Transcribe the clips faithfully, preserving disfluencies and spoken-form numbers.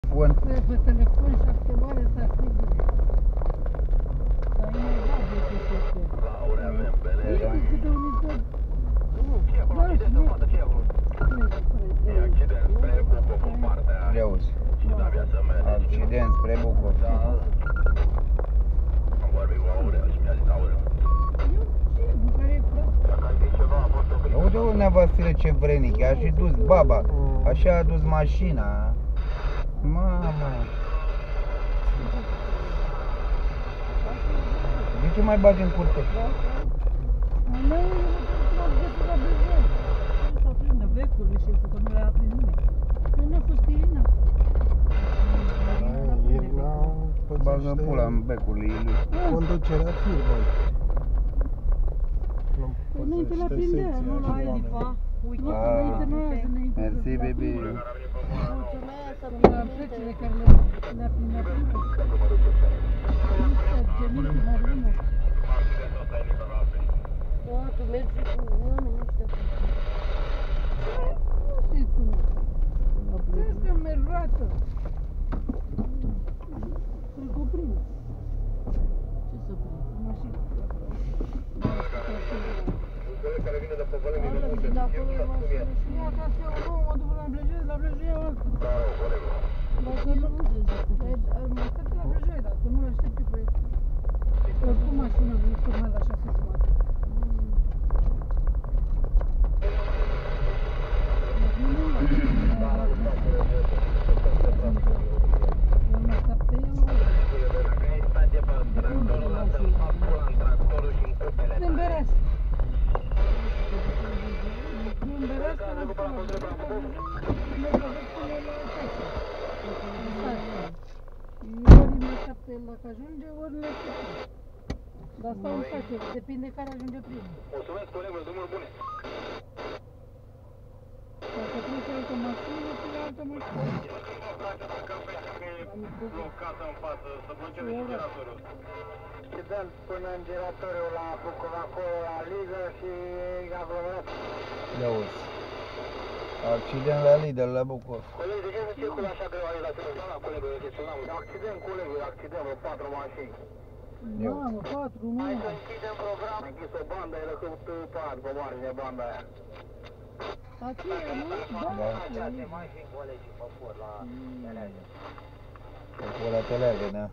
Bun. Pe telefon șapte ore să asigure. Dar nu mai da de ce se știe. Ei, câte un izbor. Nu, ce e acolo? Ce e acolo? Ce e acolo? E accident spre Bucov în partea aia. Reuzi. Și da, via să merge. Accident spre Bucov. Da. Am vorbit cu Aurel și mi-a zis Aurel. Eu ce? Care e frate? Dacă ai zis ceva, a fost o bine. Uite-o, Nevastile, ce vrenic, a și dus baba. Așa a dus mașina. Mamă. De ce mai bagi în curte? Al meu e la găsit la Buzău. Nu s-a prins vecurile și că nu le-a prins nimeni. Nu ne-a fost Irina. Irina Bagă pula în becurile lui. conducerea firmei. Păi înainte la prindea, nu la Elifa. Uite, înainte nu azi, înainte. Mersi, baby. La plăcile care le-a le-a prins, le-a prins. Nu serge nici la lună. Da, tu mergi cu oameni ăștia. Nu știi tu. Ți-ai că merg roată. Îl cuprind. Ce să prind? Mașină. Care vine de pe Vălăni, de multe, De acolo știu e cum e. Nu, acasă eu nu, mă duc la Blejei, la Blejei iau altă. Da, colegul. Dacă nu, mă stă la Blejei, dacă nu aștept pe proiect. Oricum mașina nu tocmai la șase jumate. Nu, nu, nu. Eu mă aștept pe ea, mă. Dacă ai stat de pe tractorul, lasă-l fac pula în tractorul și în cupele. Din Berească. Din Berească, la Berească. Nu vă văd până la șase. Ori mă așteaptă el dacă ajunge, ori le așteaptă. Dar stau în stație, depinde care ajunge primul. Mulțumesc, colegul, drumuri bune. Dacă trece altă mașină, pune altă mașină. Blocată în față, să blocheze și geratorul. Accident până în giratoriu la Bucov, acolo la Lidl și aglomerat. Reuzi. Accident la Lidl, la Bucov. Colegul, de ce nu circulă așa greu aici la tine? Da, colegul, eu te sunam. Accident, colegul, accident, vreo patru mașini. Mamă, patru, nu. Hai să închidem programul. Am închis o bandă, ai lăsat pat pe margine banda aia. Aceea, nu? Da. Șase mașini, colegii, pe for la Teleagă. Pe la Teleagă, da.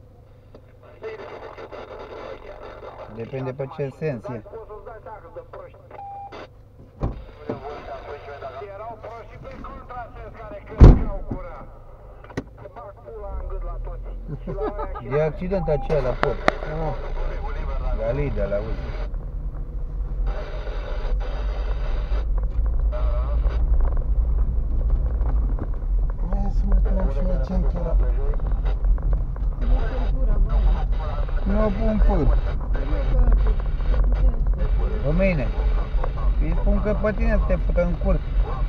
Depinde pe ce sens e. Poți să-ți dai seama cât de proști. Erau proști și pe contrasens care călcau gura. Se bag pula în gât la toți. Și la aia și E accident aceea la pod. La Lidl, auzi. Hai să mai punem și noi centura. Nu o pun fâr. Pe mine. Îi spun că pe tine să te fută în curt.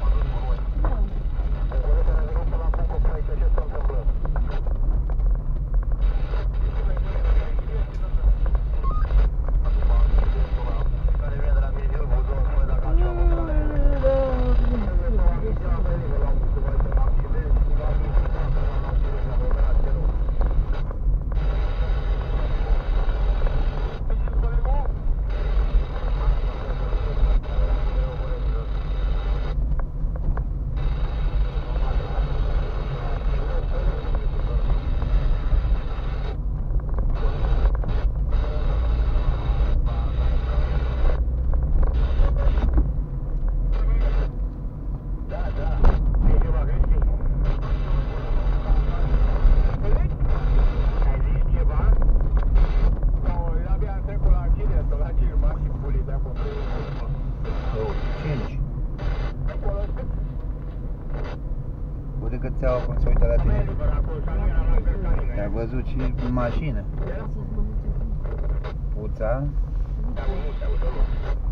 Uite cât ți-au cum se uită la tine. Te-a văzut și în mașină. Puța.